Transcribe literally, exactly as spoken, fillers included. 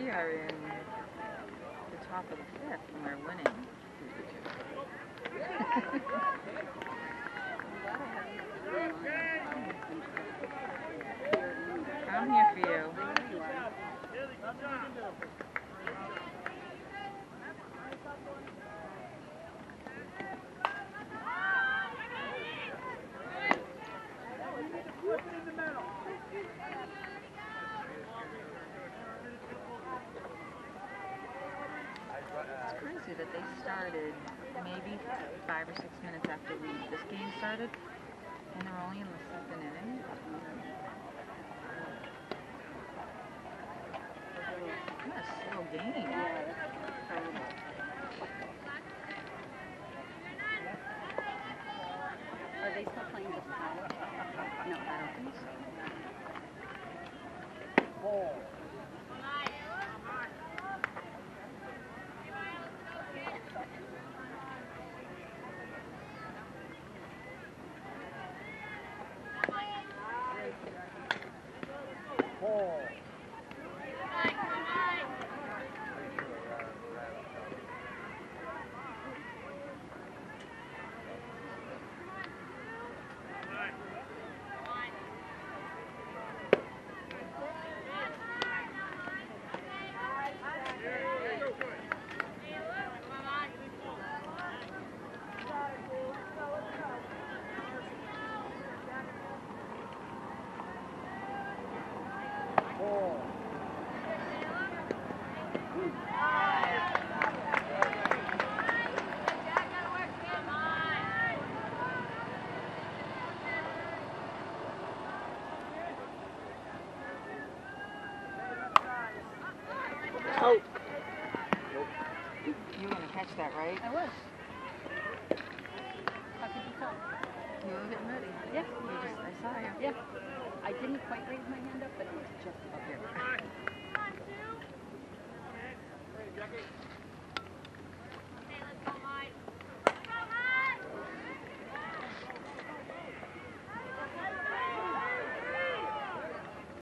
We are in the top of the fifth and we're winning. I'm here for you. It's crazy that they started maybe five or six minutes after we this game started, and they're only in the second inning. What a slow game. Are they still playing just college? No, I don't think so. Oh. Oh. You were going to catch that, right? I was. How could you tell? You were getting ready. Yeah. You just, I saw you. Yeah. I didn't quite raise my hand up, but it was just up here. Here.